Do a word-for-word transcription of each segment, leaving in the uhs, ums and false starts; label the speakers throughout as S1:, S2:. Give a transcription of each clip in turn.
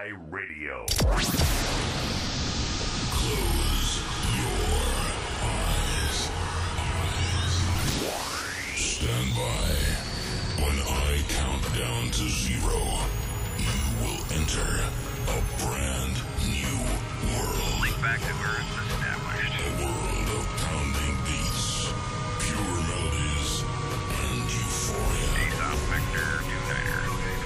S1: Sky Radio.
S2: Close your eyes. Stand by. When I count down to zero, you will enter a brand new world.
S3: Link back to Earth established.
S2: A world of pounding beats, pure melodies, and euphoria.
S3: Aesop Victor Uniter.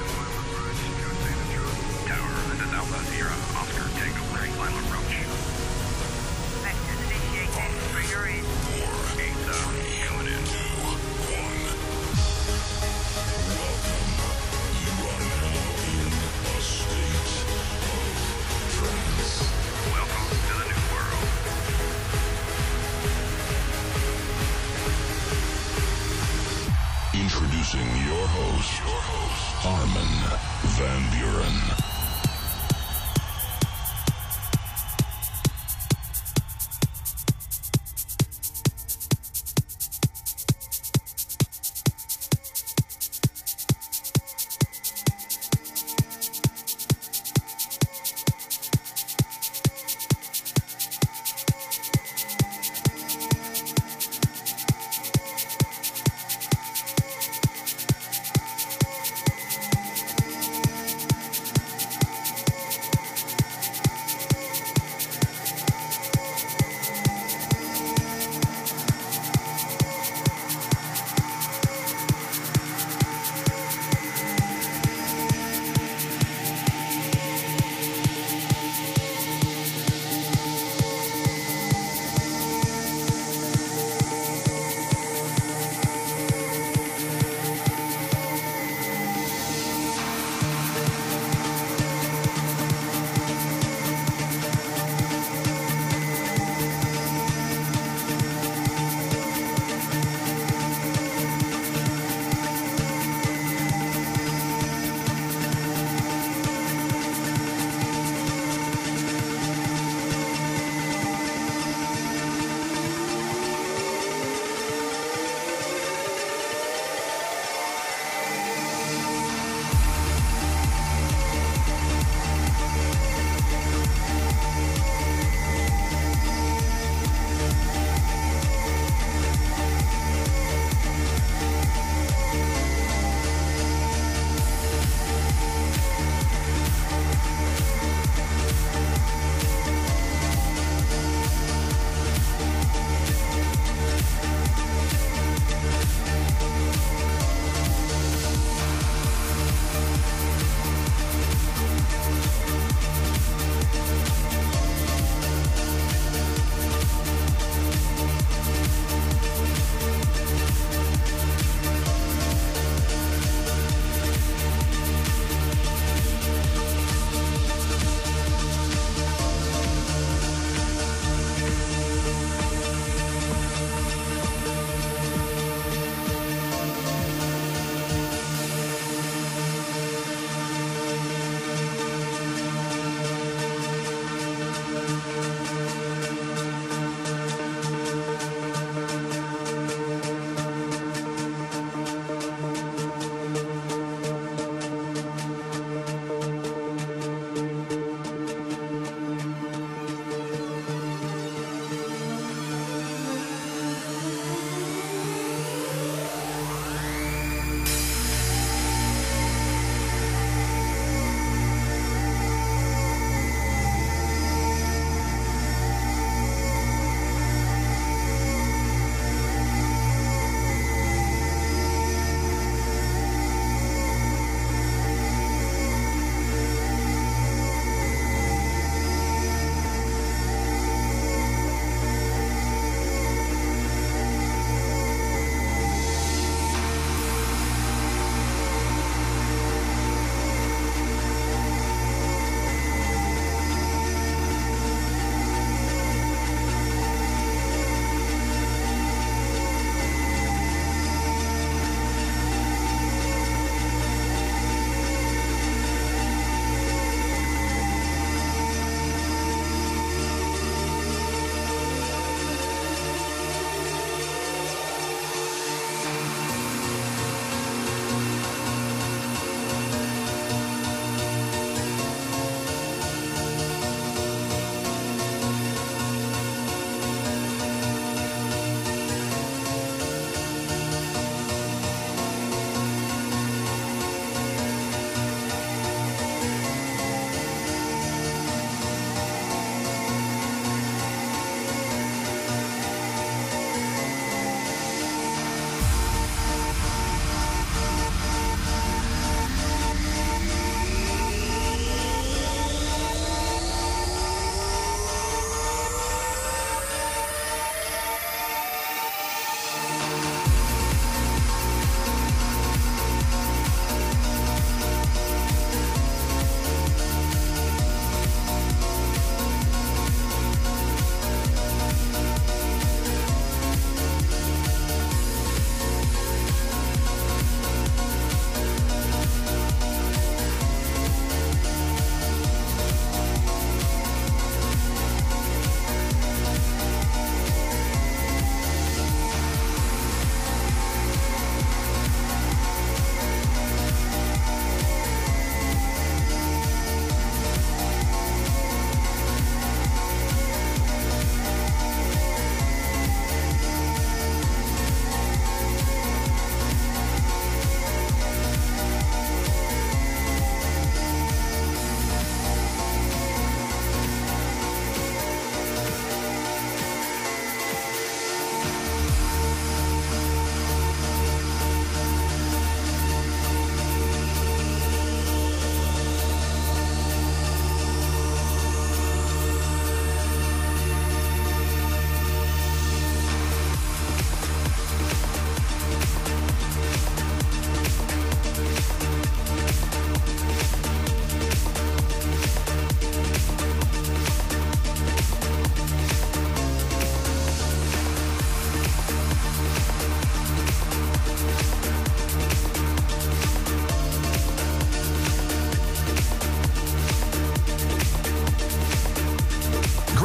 S3: Tower, this is Alpha Sierra, Oscar Tango Larry Lima Roach.
S4: Vectors initiated. Trigger in.
S2: Four,
S3: Aesop coming in.
S2: two, one. Welcome. You are now in a state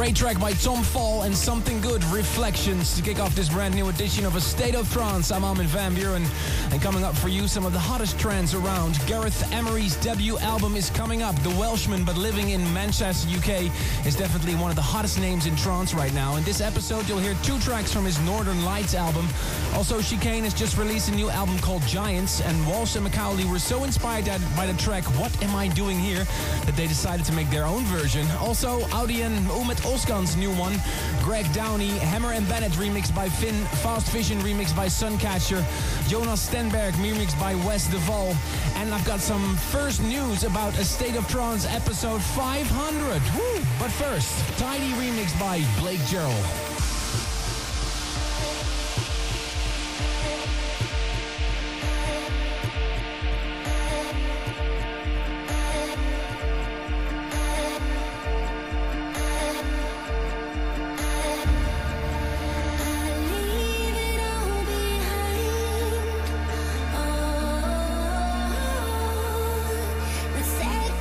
S1: Great track by Tom Fall and Something Good, Reflections, to kick off this brand new edition of A State of Trance. I'm Armin van Buuren, and coming up for you, some of the hottest trance around. Gareth Emery's debut album is coming up. The Welshman, but living in Manchester, U K, is definitely one of the hottest names in trance right now. In this episode, you'll hear two tracks from his Northern Lights album. Also, Chicane has just released a new album called Giants, and Walsh and Macaulay were so inspired by the track What Am I Doing Here that they decided to make their own version. Also, Audi and Umut Oskan's new one, Greg Downey, Hammer and Bennett remixed by Finn, Fast Vision remixed by Suncatcher, Jonas Stenberg remixed by Wes Duvall, and I've got some first news about A State of Trance episode five hundred. Woo! But first, Tidy remixed by Blake Gerald.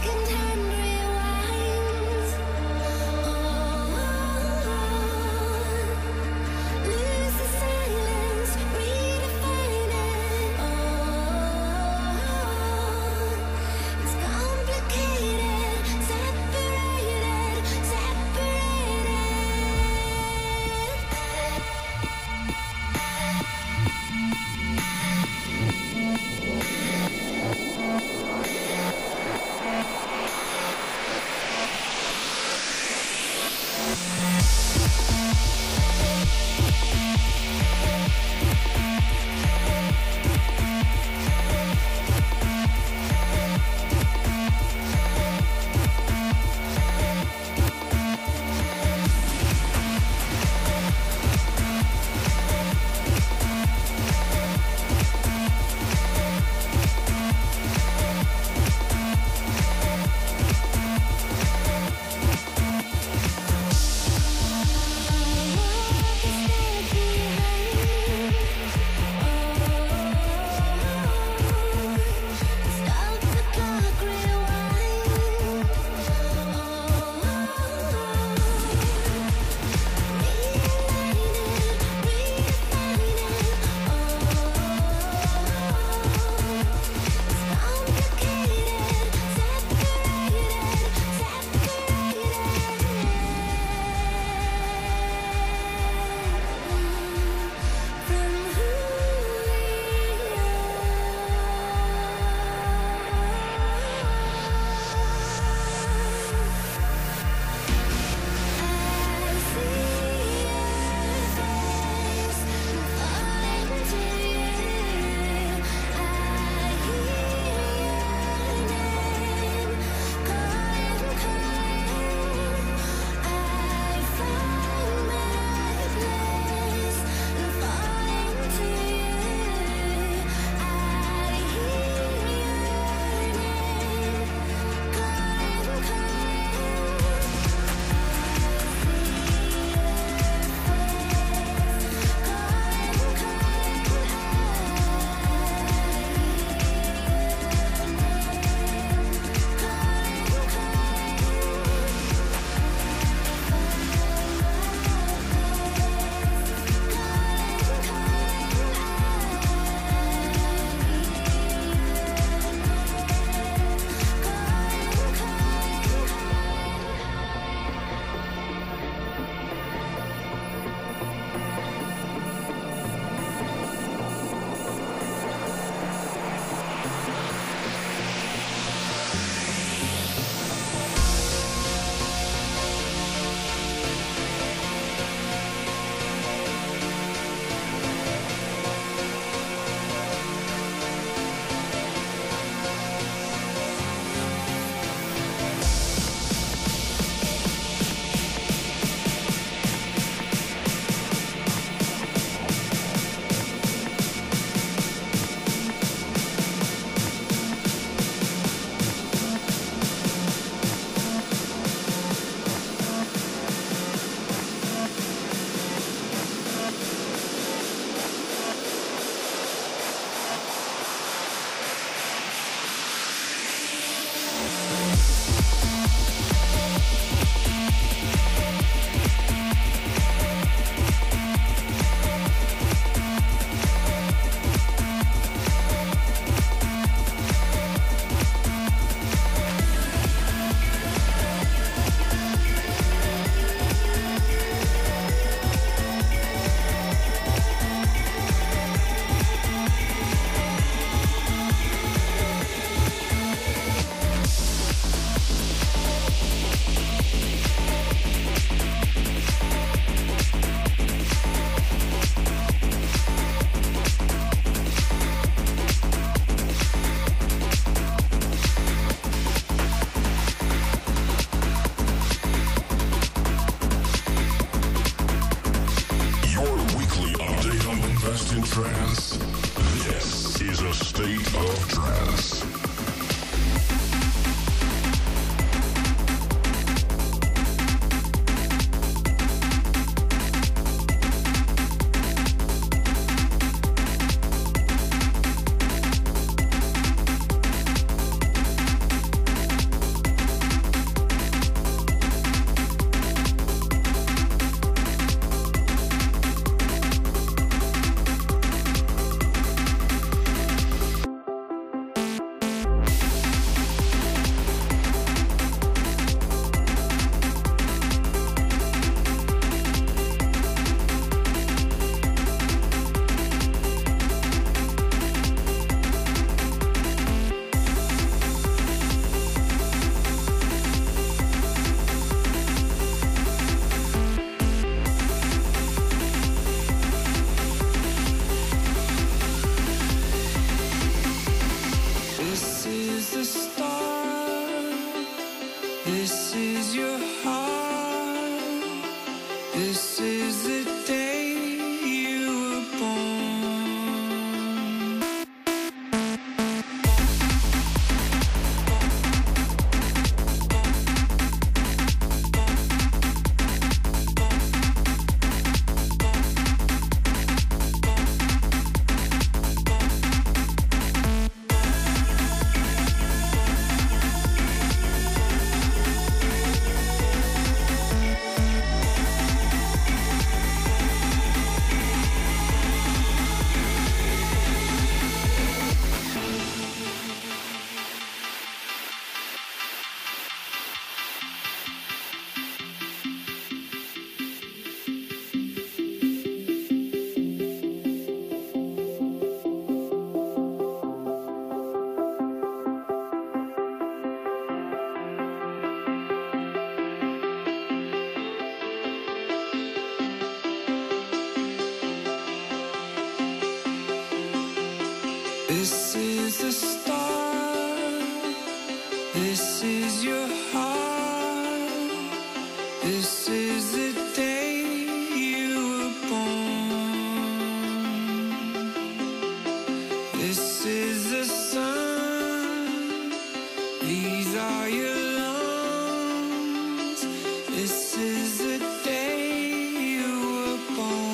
S5: Second hand rewinds. Oh,
S2: trance. This is a state of trance.
S5: This is the start, this is your heart, this is the day you were born. This is the sun, these are your lungs, this is the day you were born.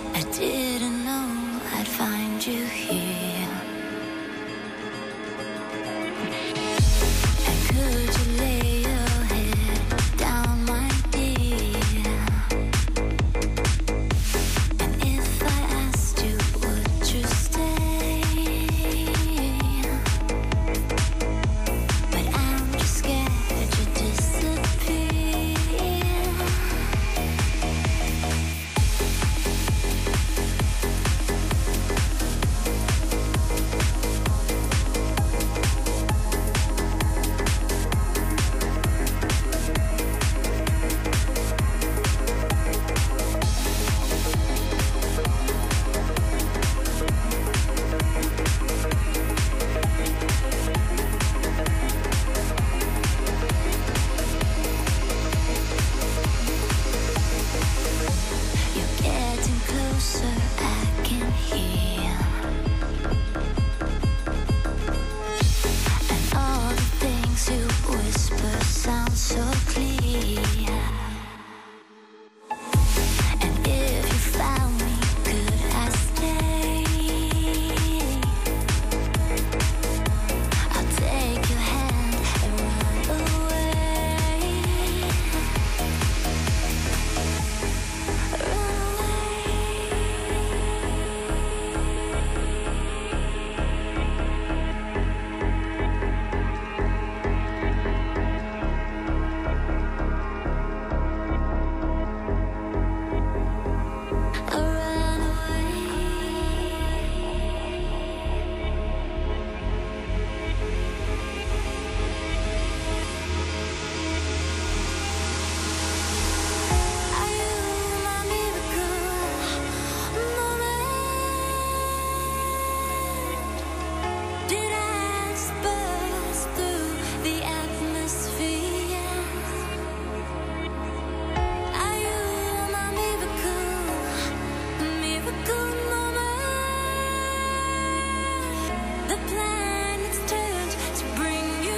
S6: I didn't know I'd find you here. And could you lay your head down, my dear? And if I asked you, would you stay? But I'm just scared you disappear. You're getting closer, I can hear. And all the things you whisper sound so clear. And if you found me, could I stay? I'll take your hand and run away. Run I'll run Are you my miracle moment? Did I just burst through the atmosphere? Are you my miracle, miracle moment? The planets turned to bring you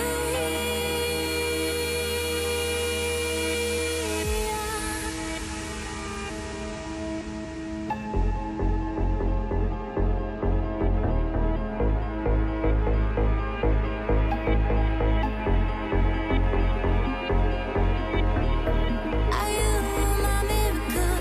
S6: Are you my miracle?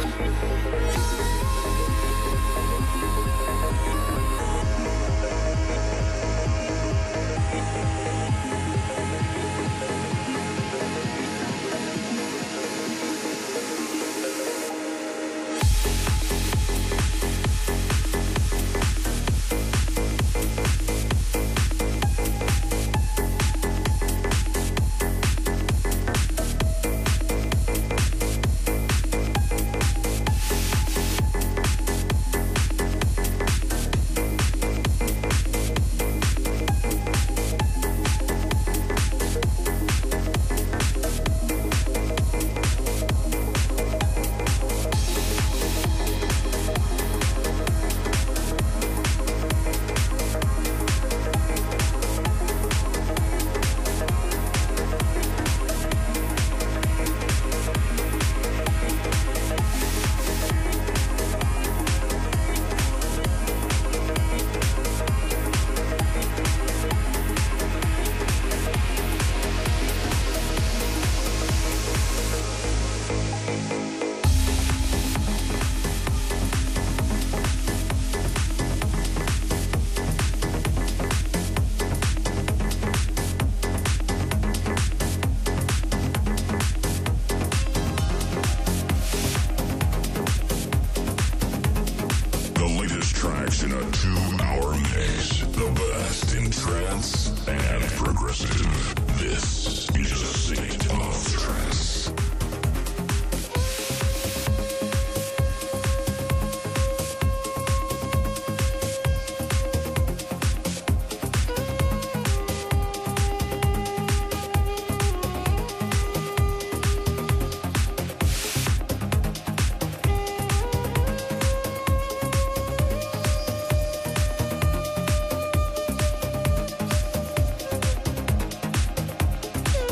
S2: The latest tracks in a two-hour mix. The best in trance and progressive. This is a state of trance.
S6: You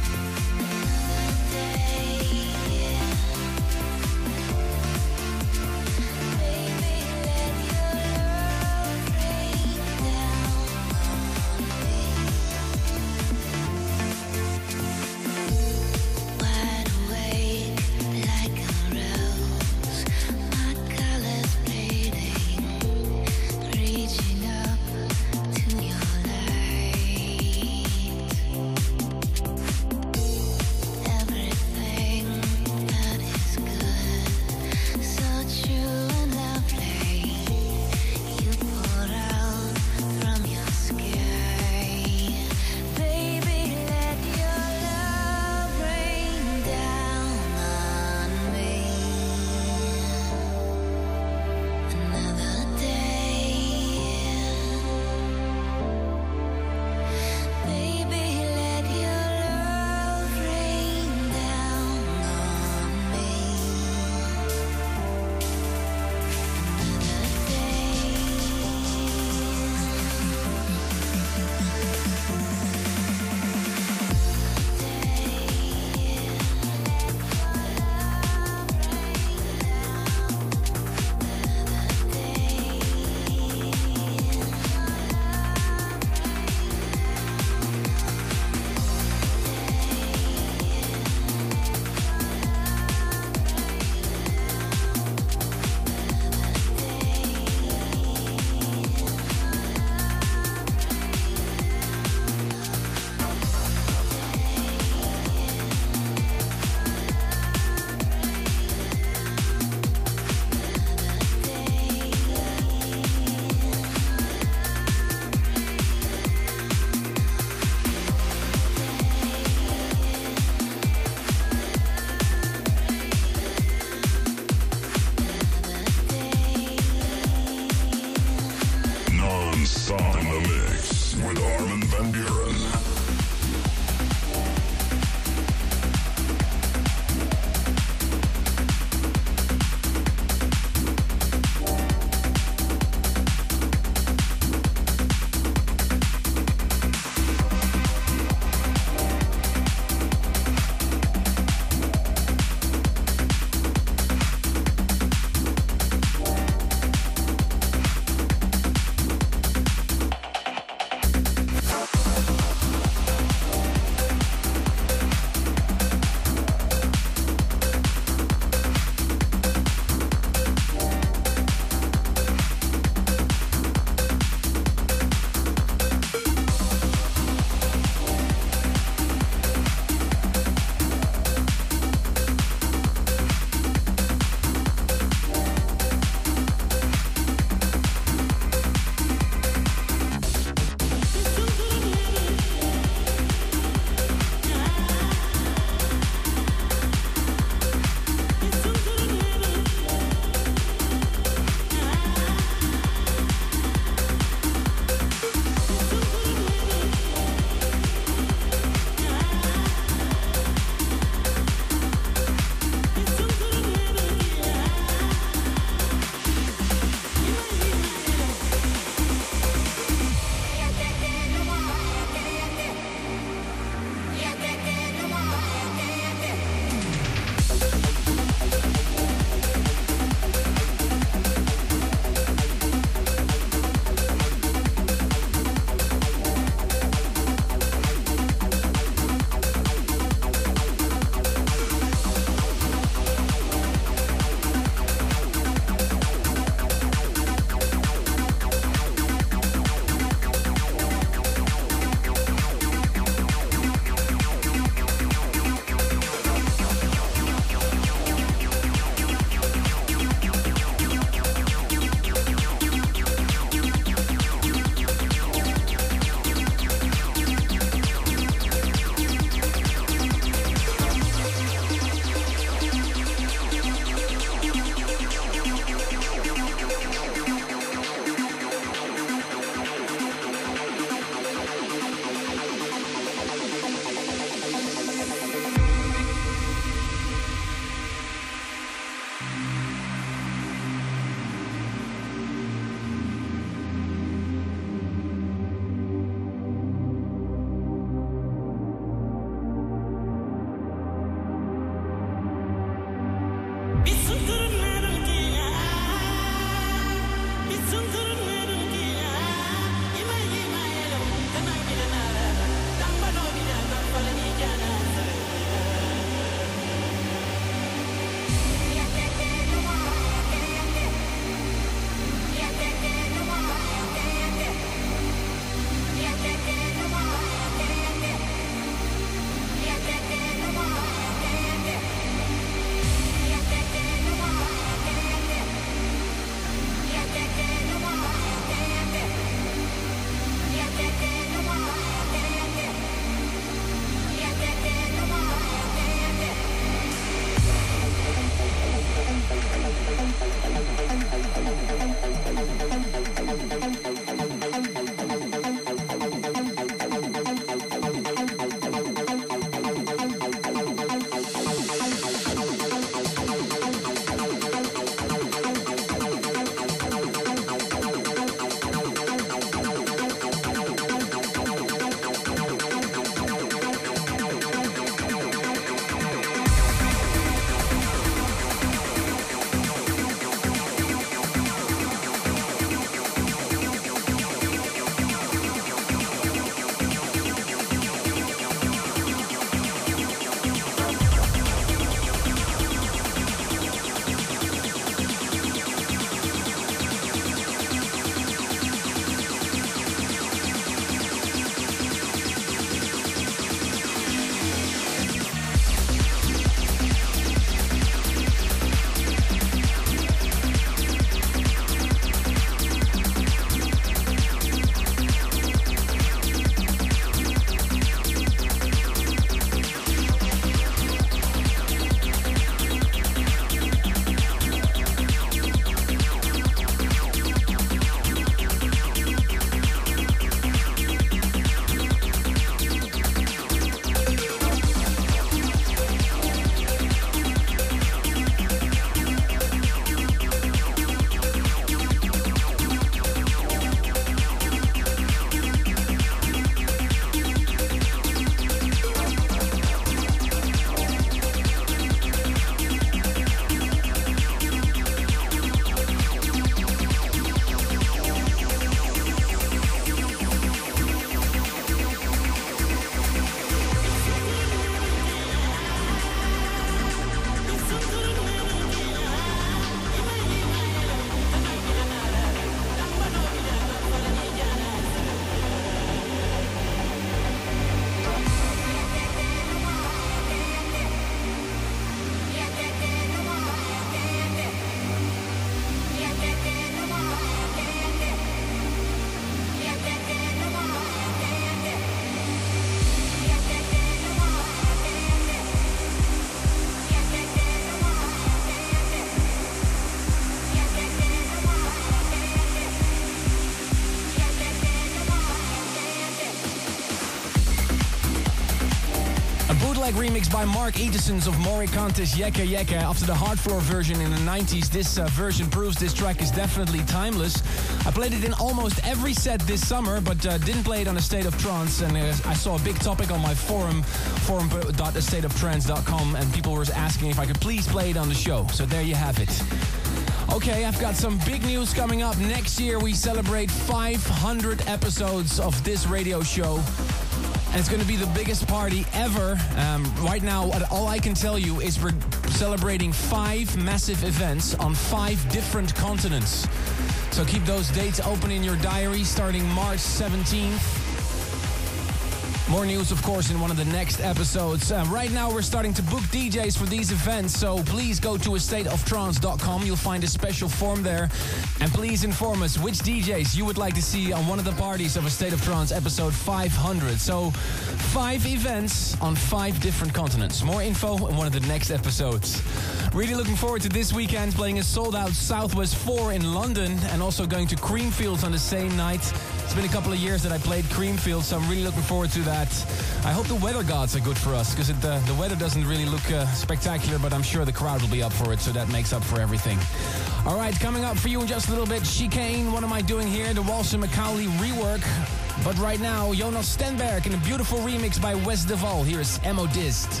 S1: bootleg remix by Mark Edison's of Morikante's Yeka Yeka after the hard floor version in the nineties. This uh, version proves this track is definitely timeless. I played it in almost every set this summer, but uh, didn't play it on A State of Trance, and uh, I saw a big topic on my forum, forum dot a state of trance dot com, and people were asking if I could please play it on the show. So there you have it. Okay, I've got some big news coming up. Next year we celebrate five hundred episodes of this radio show. And it's going to be the biggest party ever. Um, right now, all I can tell you is we're celebrating five massive events on five different continents. So keep those dates open in your diary starting March seventeenth. More news, of course, in one of the next episodes. Uh, right now, we're starting to book D Js for these events, so please go to a state of trance dot com. You'll find a special form there. And please inform us which D Js you would like to see on one of the parties of A State of Trance episode five hundred. So, five events on five different continents. More info in one of the next episodes. Really looking forward to this weekend, playing a sold-out Southwest four in London and also going to Creamfields on the same night. It's been a couple of years that I played Creamfields, so I'm really looking forward to that. I hope the weather gods are good for us, because uh, the weather doesn't really look uh, spectacular, but I'm sure the crowd will be up for it, so that makes up for everything. All right, coming up for you in just a little bit, Chicane. What am I doing here? The Walson Macaulay rework. But right now, Jonas Stenberg in a beautiful remix by Wes Deval. Here's Emodist.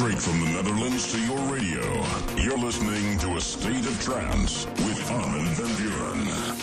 S2: Straight from the Netherlands to your radio, you're listening to A State of Trance with Armin van Buuren.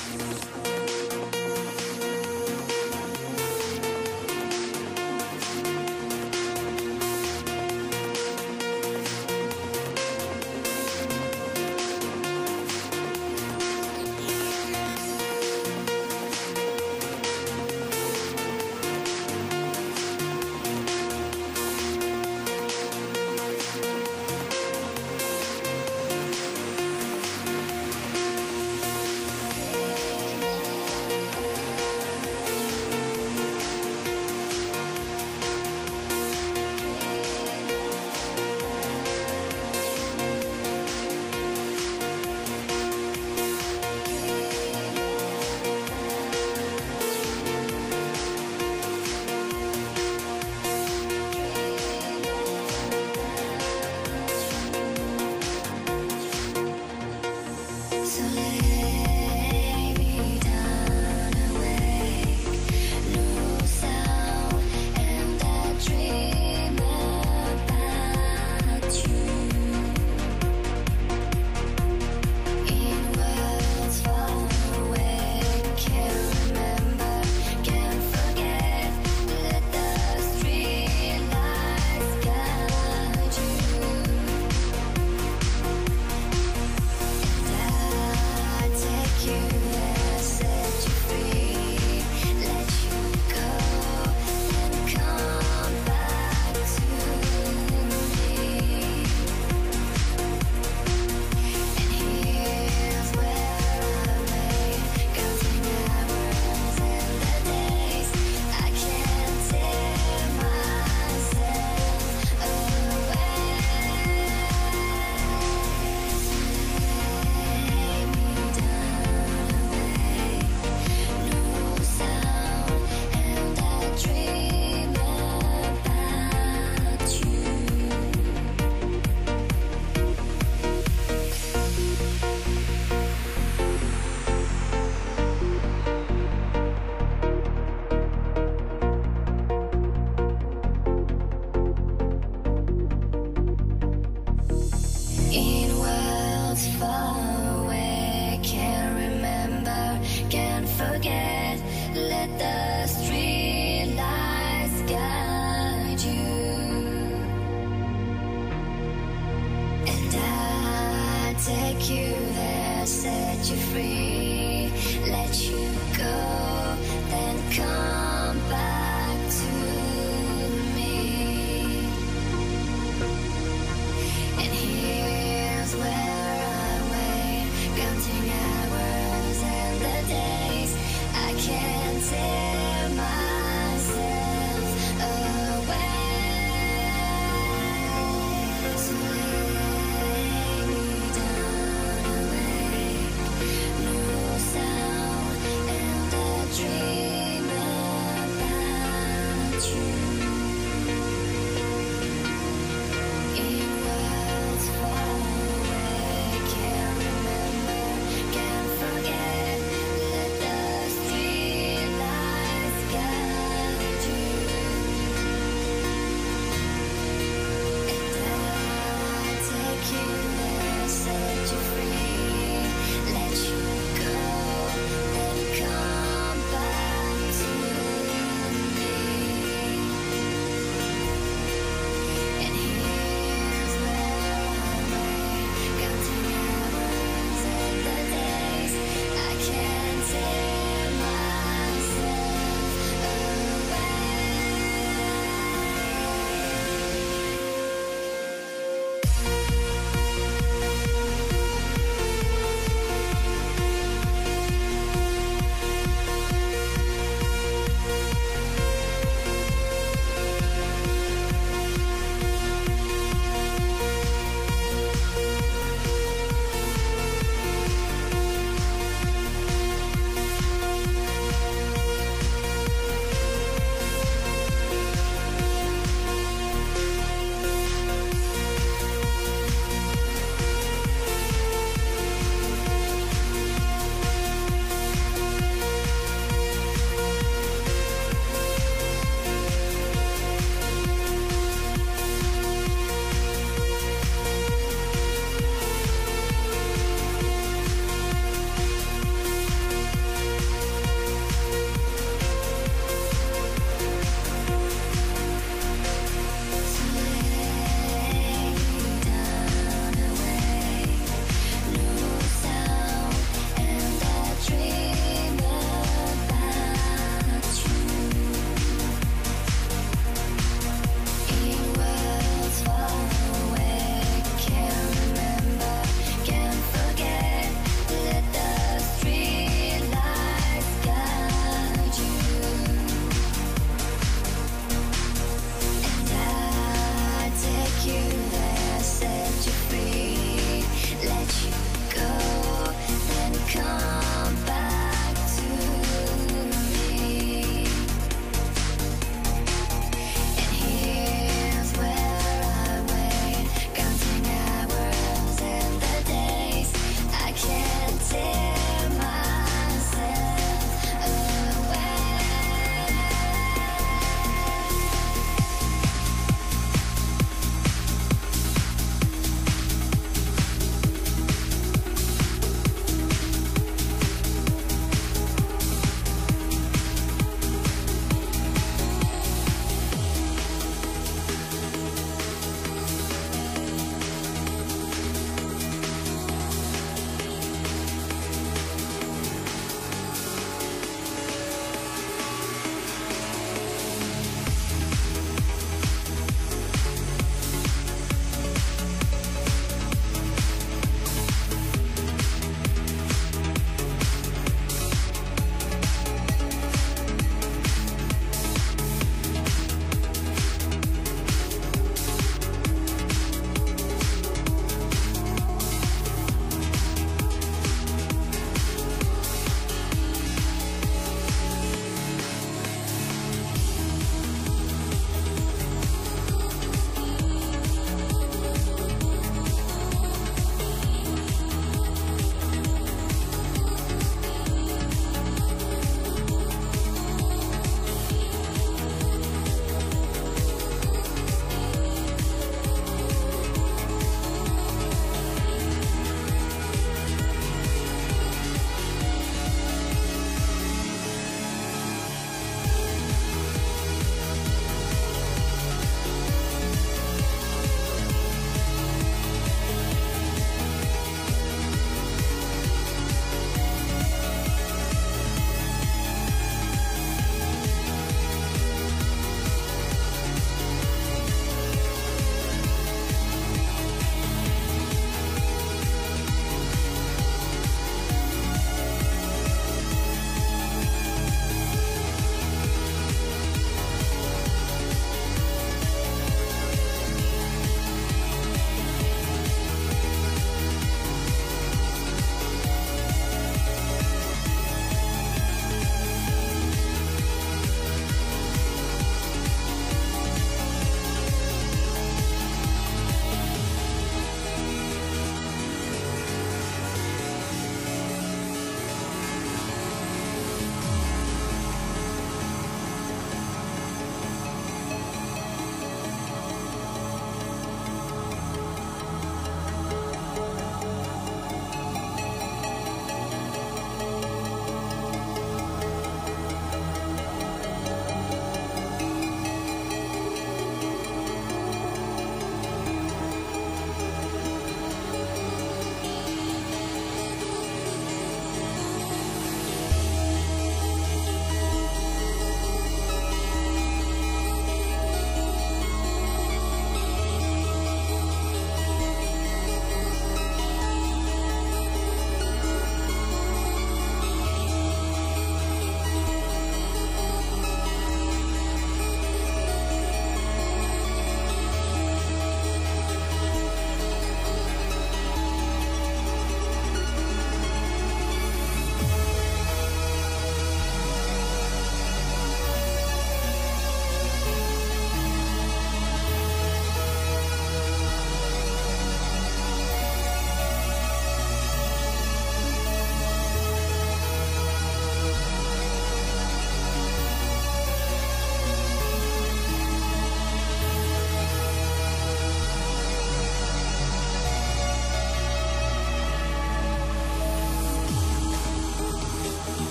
S6: And here's where I wait.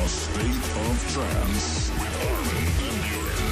S2: State of Trance with Armin van Buuren.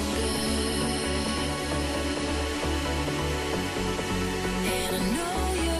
S6: And I know you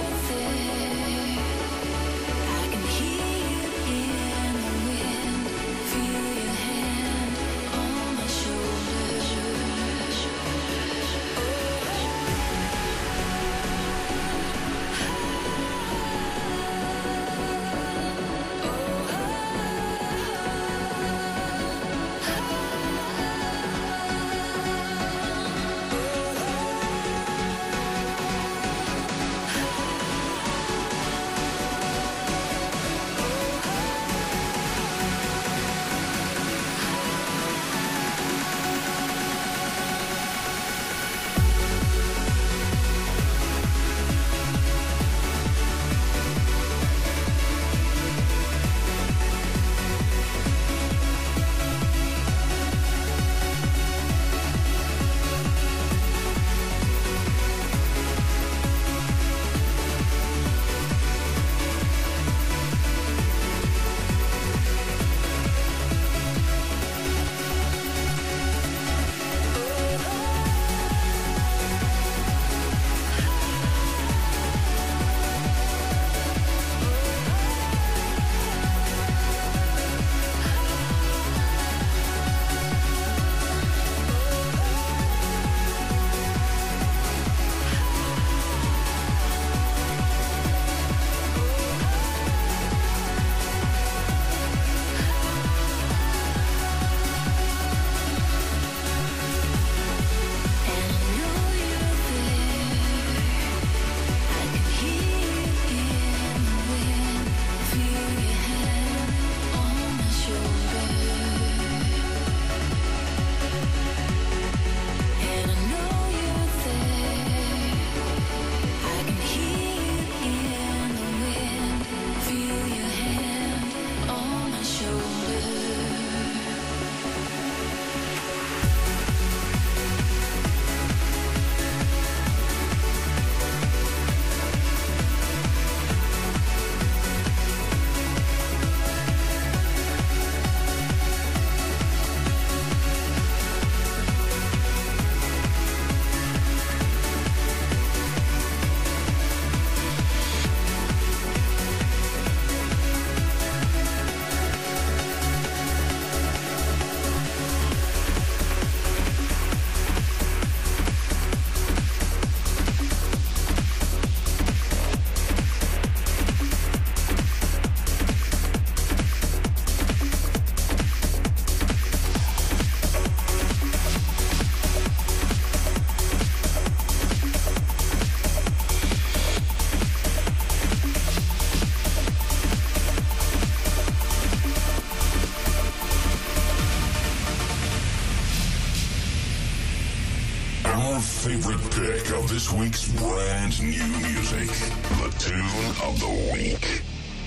S2: Our favorite pick of this week's brand new music. The tune of the week.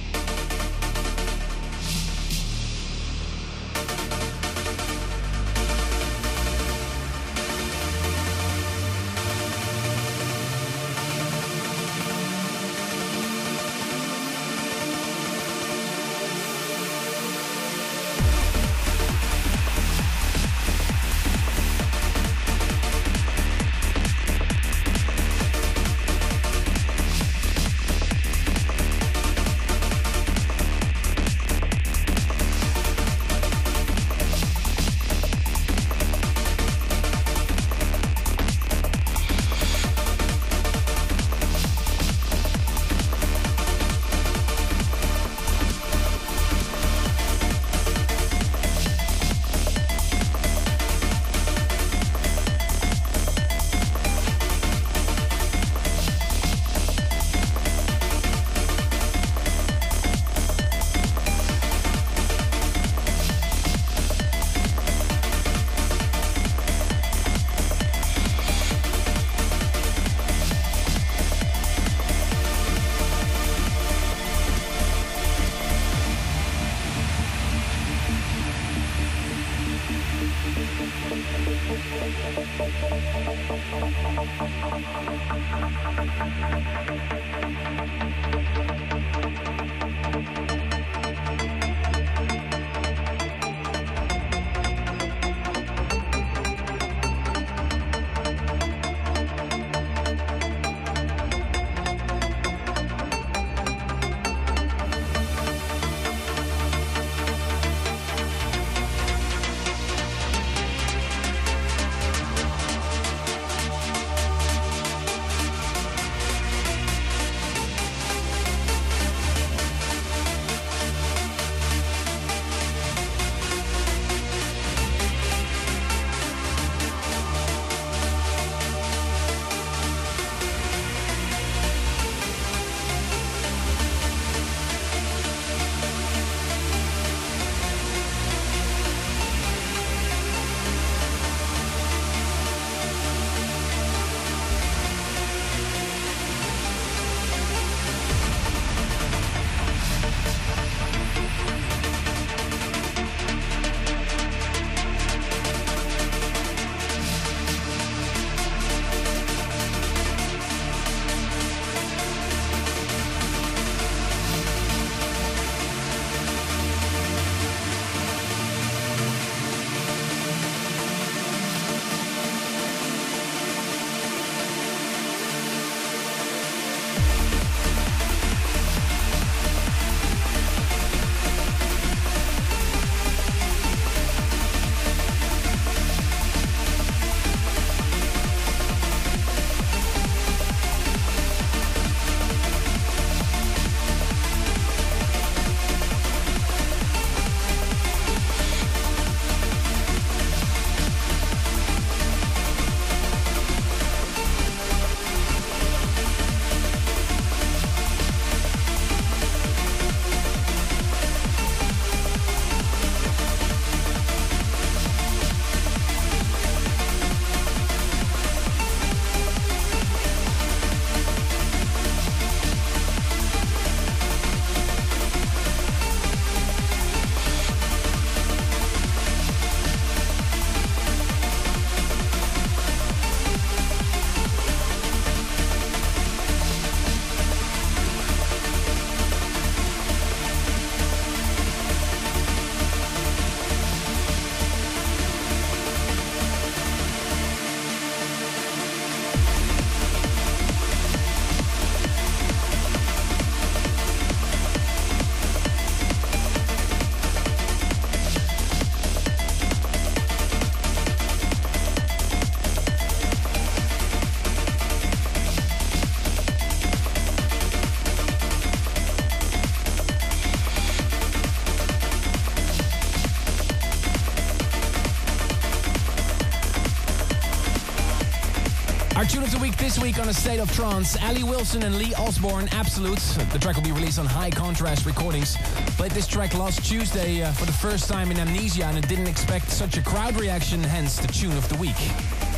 S1: Our tune of the week this week on A State of Trance, Ali Wilson and Lee Osborne, Absolute. The track will be released on High Contrast Recordings. Played this track last Tuesday uh, for the first time in Amnesia, and it didn't expect such a crowd reaction, hence the tune of the week.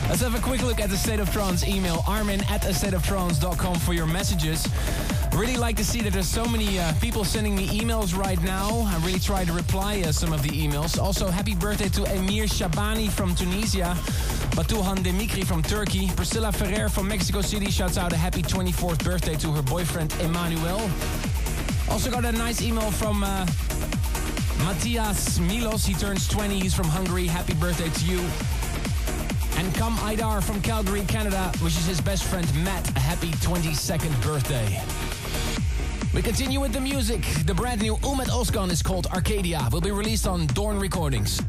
S1: Let's have a quick look at the State of Trance email. Armin at a state of trance dot com for your messages. Really like to see that there's so many uh, people sending me emails right now. I really try to reply uh, some of the emails. Also, happy birthday to Emir Shabani from Tunisia. Batuhan Demikri from Turkey. Priscilla Ferrer from Mexico City shouts out a happy twenty-fourth birthday to her boyfriend Emmanuel. Also got a nice email from uh, Matthias Milos. He turns twenty. He's from Hungary. Happy birthday to you. And Kam Aidar from Calgary, Canada, wishes his best friend Matt a happy twenty-second birthday. We continue with the music. The brand new Umet Özkan is called Arcadia. Will be released on Dorn Recordings.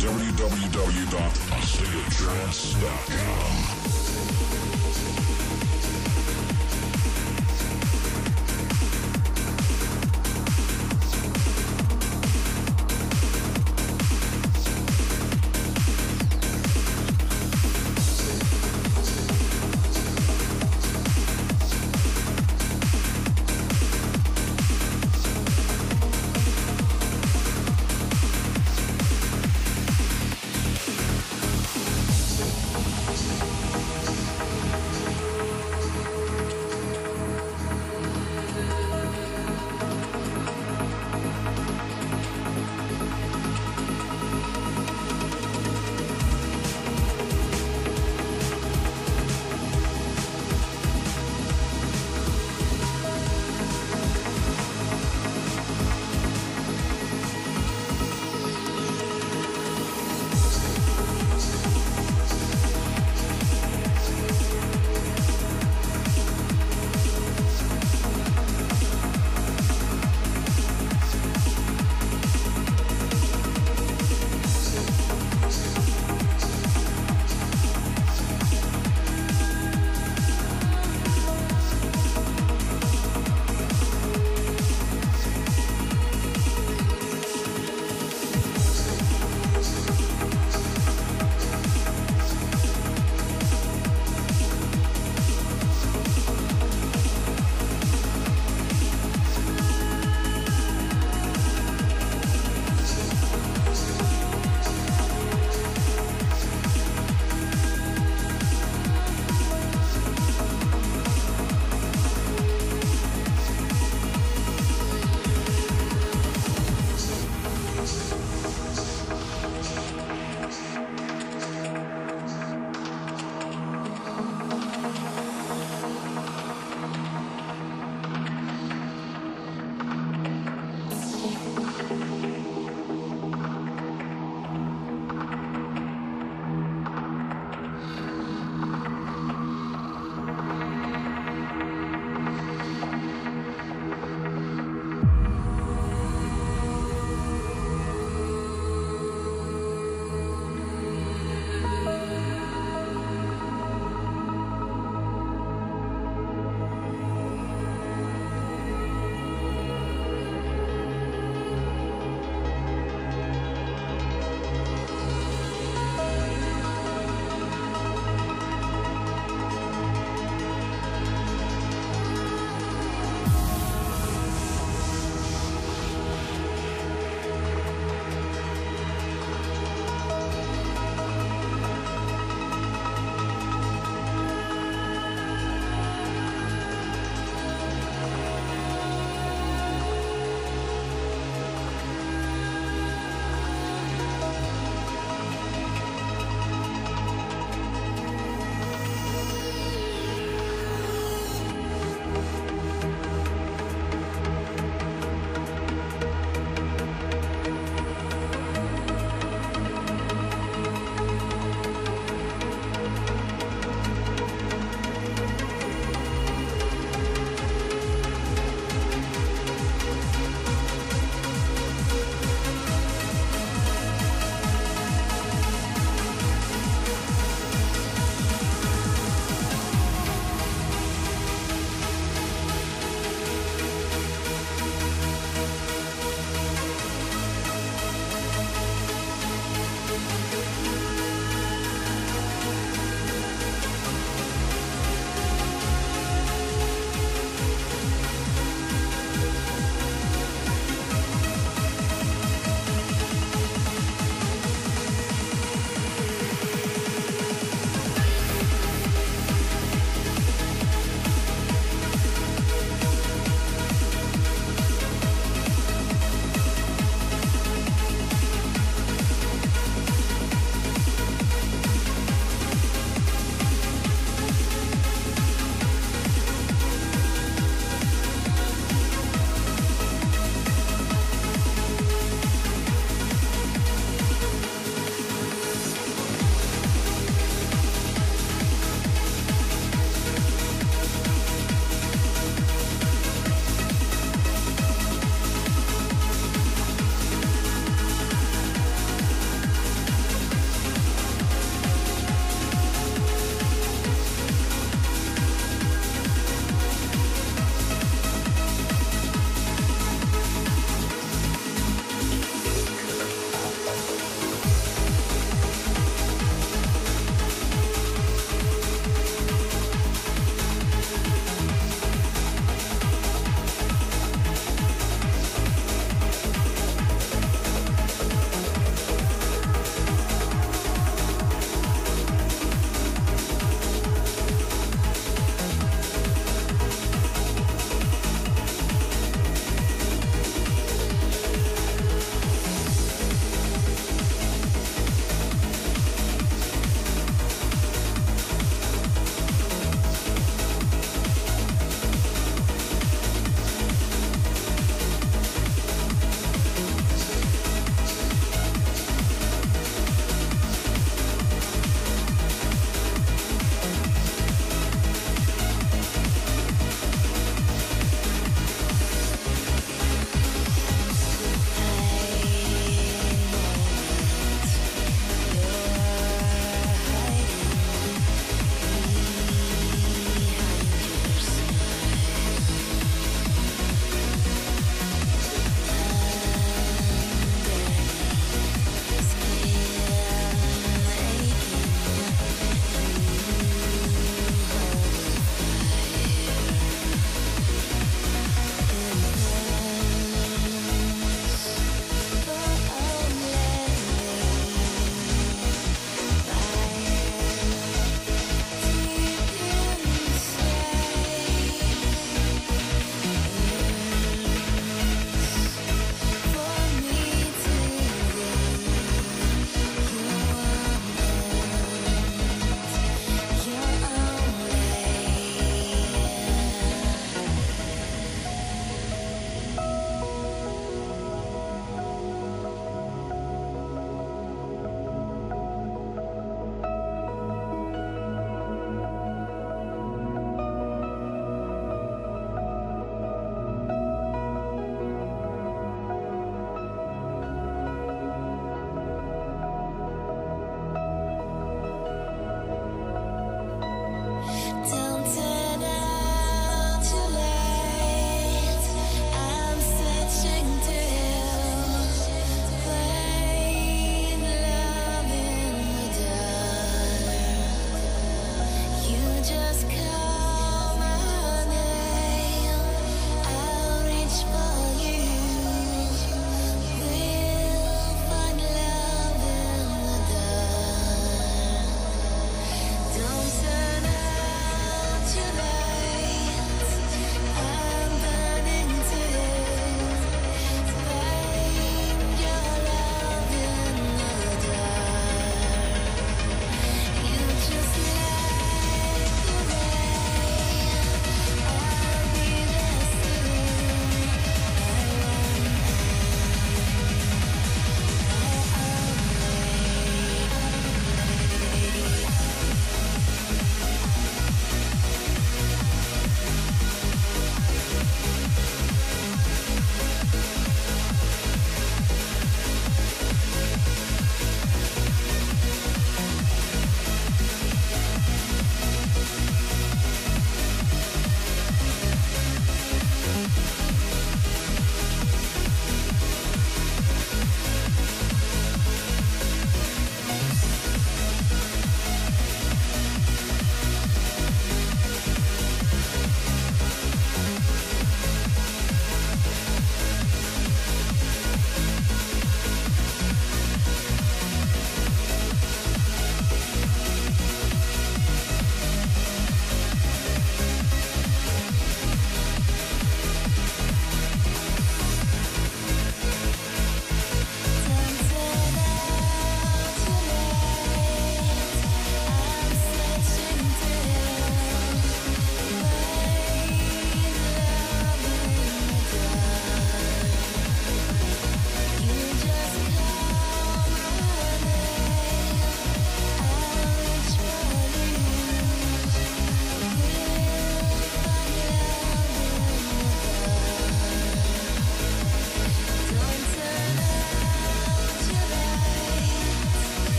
S2: w w w dot a state of trance dot com.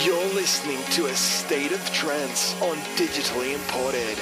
S7: You're listening to A State of Trance on Digitally Imported.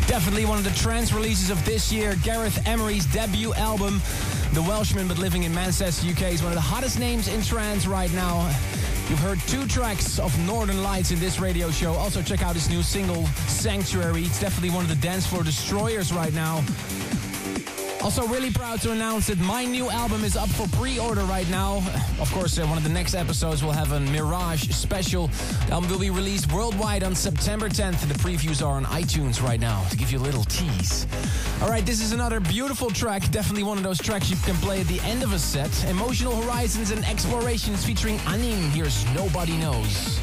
S1: Definitely one of the trance releases of this year, Gareth Emery's debut album. The Welshman, but living in Manchester, U K, is one of the hottest names in trance right now. You've heard two tracks of Northern Lights in this radio show. Also check out his new single, Sanctuary. It's definitely one of the dance floor destroyers right now. Also really proud to announce that my new album is up for pre-order right now. Of course, uh, one of the next episodes will have a Mirage special. The album will be released worldwide on September tenth. The previews are on iTunes right now, to give you a little tease. All right, this is another beautiful track. Definitely one of those tracks you can play at the end of a set. Emotional Horizons and Explorations featuring Anin. Here's Nobody Knows.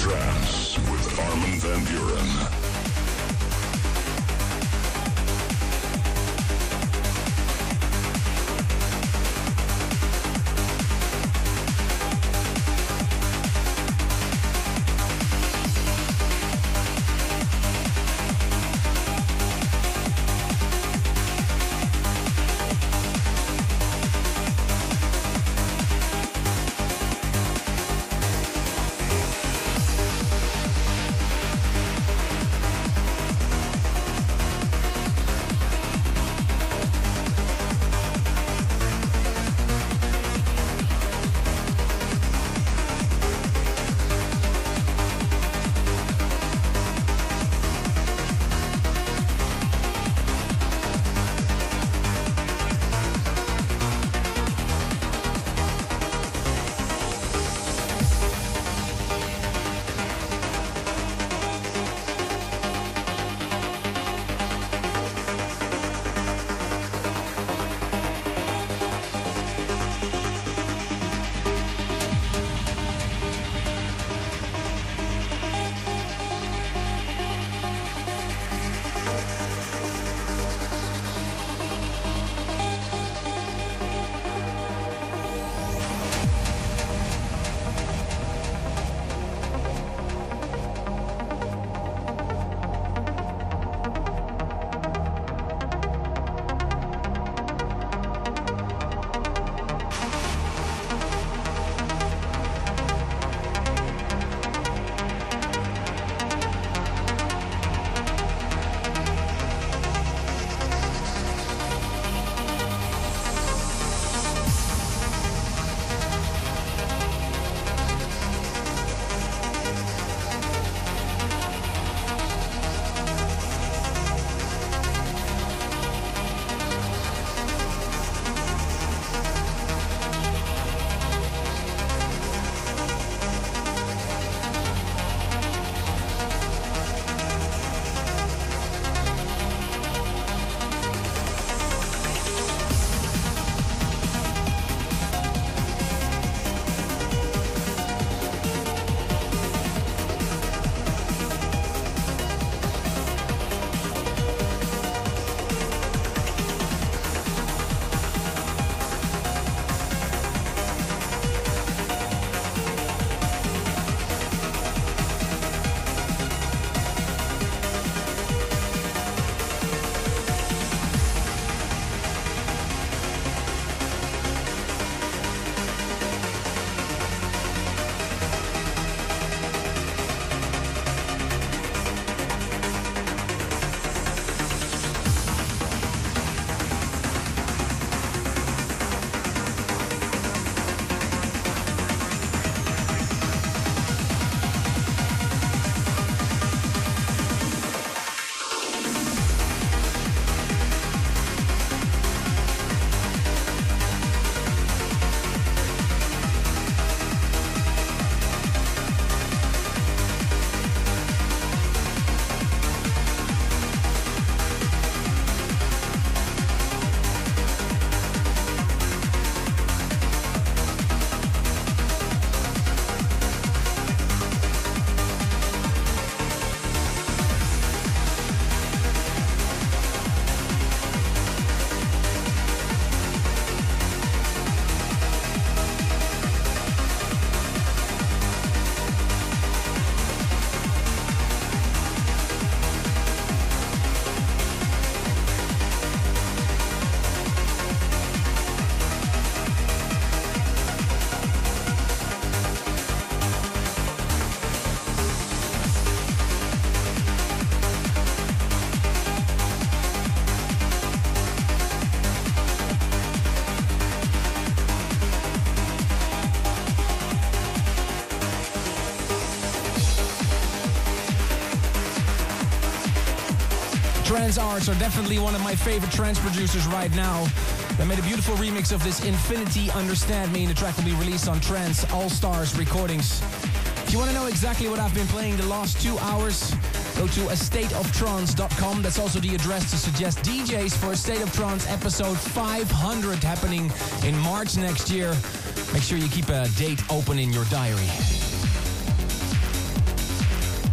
S2: Trance with Armin van Buuren.
S1: Trance Arts are definitely one of my favorite trance producers right now. They made a beautiful remix of this Infinity Understand Me, and the track will be released on Trance All Stars Recordings. If you want to know exactly what I've been playing the last two hours, go to a state of trance dot com. That's also the address to suggest D Js for A State of Trance episode five hundred happening in March next year. Make sure you keep a date open in your diary.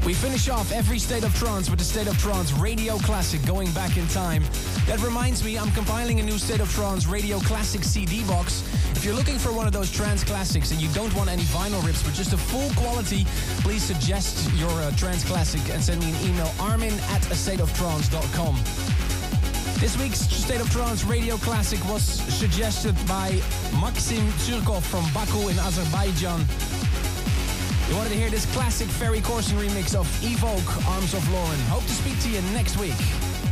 S1: We finish off every State of Trance with the State of Trance Radio Classic going back in time. That reminds me, I'm compiling a new State of Trance Radio Classic C D box. If you're looking for one of those trance classics and you don't want any vinyl rips but just a full quality, please suggest your uh, trance classic and send me an email, armin at a state of trance dot com. This week's State of Trance Radio Classic was suggested by Maxim Tsurkov from Baku in Azerbaijan. You wanted to hear this classic Ferry Corsten remix of Evoke, Arms of Lauren. Hope to speak to you next week.